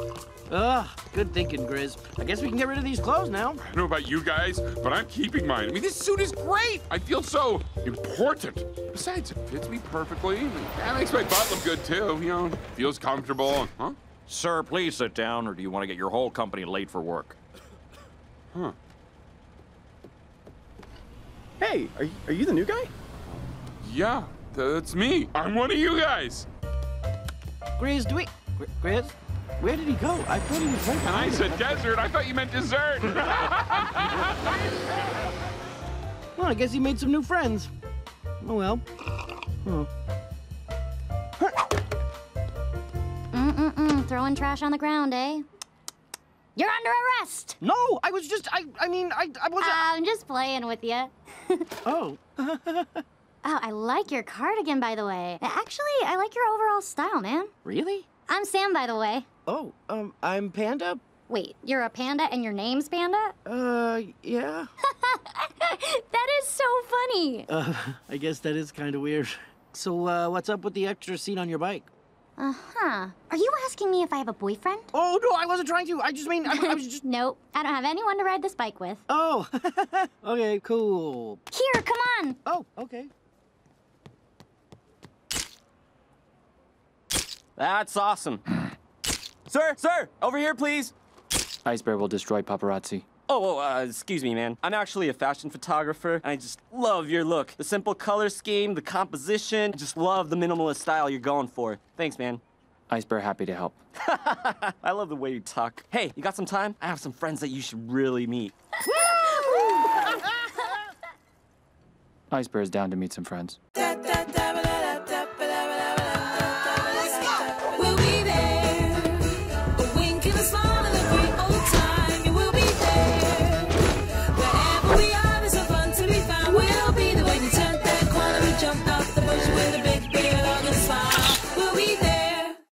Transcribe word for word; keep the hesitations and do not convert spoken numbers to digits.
Ugh, good thinking, Grizz. I guess we can get rid of these clothes now. I don't know about you guys, but I'm keeping mine. I mean, this suit is great. I feel so important. Besides, it fits me perfectly. That makes my butt look good, too. You know, feels comfortable. Huh? Sir, please sit down, or do you want to get your whole company late for work? Huh. Hey, are you, are you the new guy? Yeah, that's me. I'm one of you guys. Grizz, do we... Gr- Grizz? Where did he go? I thought he was right And I behind said us. desert. I thought you meant dessert. Well, I guess he made some new friends. Oh, well. Oh. Mm-mm-mm. Throwing trash on the ground, eh? You're under arrest! No, I was just... I I mean, I, I wasn't... I'm just playing with you. Oh. Oh, I like your cardigan, by the way. Actually, I like your overall style, man. Really? I'm Sam, by the way. Oh, um, I'm Panda? Wait, you're a panda and your name's Panda? Uh, yeah. That is so funny. Uh, I guess that is kind of weird. So, uh, what's up with the extra seat on your bike? Uh-huh. Are you asking me if I have a boyfriend? Oh, no, I wasn't trying to. I just mean, I, I was just... Nope, I don't have anyone to ride this bike with. Oh, okay, cool. Here, come on. Oh, okay. That's awesome. Sir, sir, over here, please. Ice Bear will destroy paparazzi. Oh, oh uh, excuse me, man. I'm actually a fashion photographer, and I just love your look. The simple color scheme, the composition, just love the minimalist style you're going for. Thanks, man. Ice Bear happy to help. I love the way you talk. Hey, you got some time? I have some friends that you should really meet. Ice Bear is down to meet some friends.